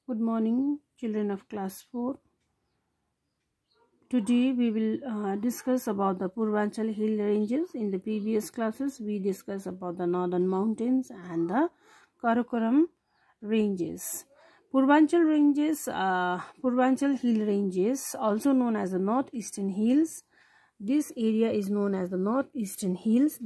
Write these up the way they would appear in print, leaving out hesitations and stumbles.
Good morning, children of class 4. Today we will discuss about the Purvanchal hill ranges. In the previous classes we discussed about the northern mountains and the Karakoram ranges. Purvanchal hill ranges, also known as the northeastern hills. This area is known as the northeastern hills.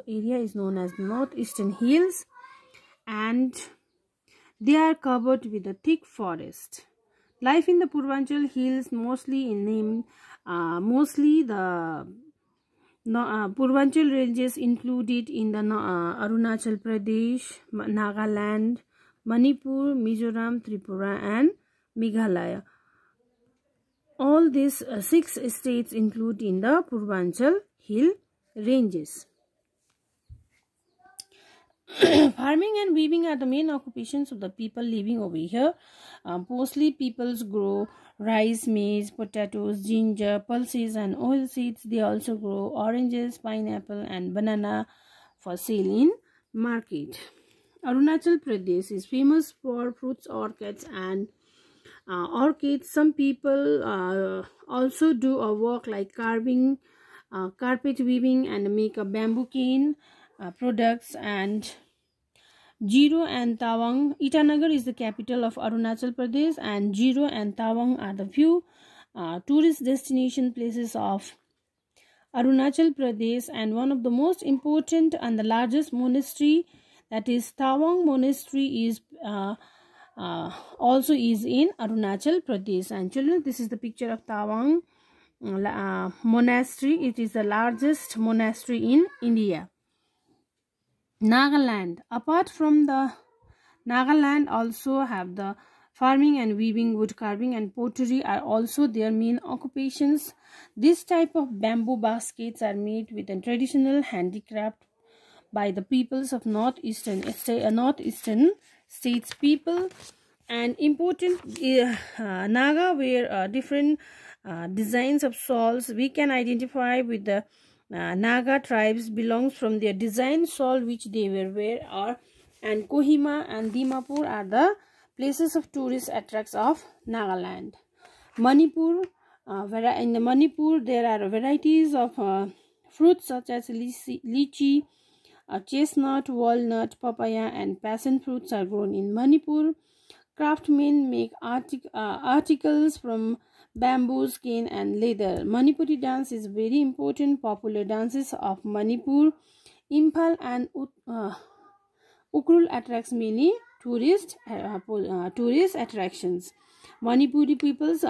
And they are covered with a thick forest. Life in the Purvanchal hills mostly the Purvanchal ranges included in the Arunachal Pradesh, Nagaland, Manipur, Mizoram, Tripura and Meghalaya. All these 6 states include in the Purvanchal hill ranges. Farming and weaving are the main occupations of the people living over here. Mostly peoples grow rice, maize, potatoes, ginger, pulses and oil seeds. They also grow oranges, pineapple and banana for sale in market. Arunachal Pradesh is famous for fruits, orchids and orchids. Some people also do a work like carving, carpet weaving and make a bamboo cane products. And Jiro and Tawang. Itanagar is the capital of Arunachal Pradesh, and Jiro and Tawang are the few tourist destination places of Arunachal Pradesh, and one of the most important and the largest monastery, that is Tawang Monastery, is also is in Arunachal Pradesh. And children, this is the picture of Tawang Monastery. It is the largest monastery in India. Nagaland. Apart from the Nagaland, also have the farming and weaving, wood carving and pottery are also their main occupations. This type of bamboo baskets are made with a traditional handicraft by the peoples of northeastern states people. And important Naga wear different designs of shawls. We can identify with the Naga tribes belongs from their design shawl which they wear, and Kohima and Dimapur are the places of tourist attracts of Nagaland. Manipur, in the Manipur there are varieties of fruits such as lychee, chestnut, walnut, papaya and passion fruits are grown in Manipur. Craftsmen make articles from bamboo, skin and leather. Manipuri dance is very important. Popular dances of Manipur, Imphal and Ukrul attracts many tourist attractions. Manipuri peoples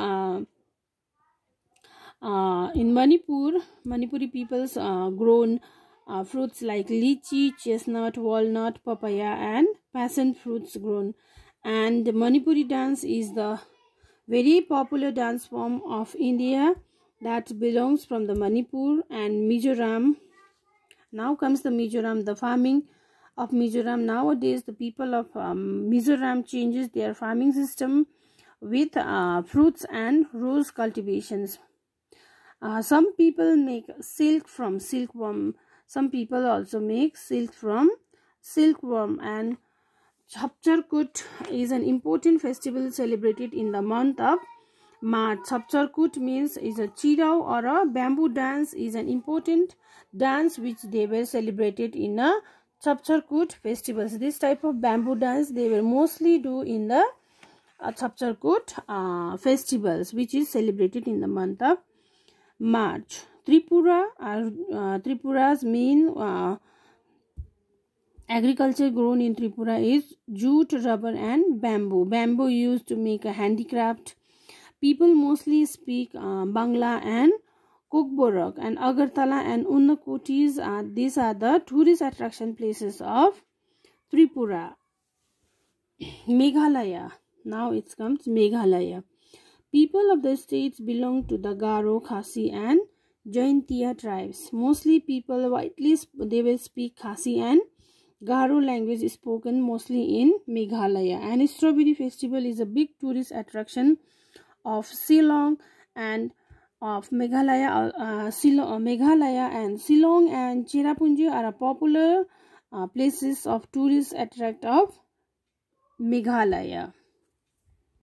in Manipuri peoples grown fruits like lychee, chestnut, walnut, papaya and passion fruits grown. And Manipuri dance is the very popular dance form of India that belongs from the Manipur and Mizoram. Now comes the Mizoram, the farming of Mizoram. Nowadays the people of Mizoram changes their farming system with fruits and rose cultivations. Some people make silk from silkworm. Some people also make silk from silkworm. And Chapcharkut is an important festival celebrated in the month of March. Chapcharkut means is a chirao or a bamboo dance, is an important dance which they were celebrated in a Chapcharkut festivals. This type of bamboo dance they will mostly do in the Chapcharkut festivals, which is celebrated in the month of March. Tripura Tripura's main agriculture grown in Tripura is jute, rubber and bamboo. Bamboo used to make a handicraft. People mostly speak Bangla and Kokborok. And Agartala and Unnakotis, these are the tourist attraction places of Tripura. Meghalaya. Now it comes Meghalaya. People of the states belong to the Garo, Khasi and Jaintia tribes. Mostly people they will speak Khasi and Garo language is spoken mostly in Meghalaya. And Strawberry Festival is a big tourist attraction of Shillong and of Meghalaya. Meghalaya and Shillong and Cherrapunji are popular places of tourist attract of Meghalaya.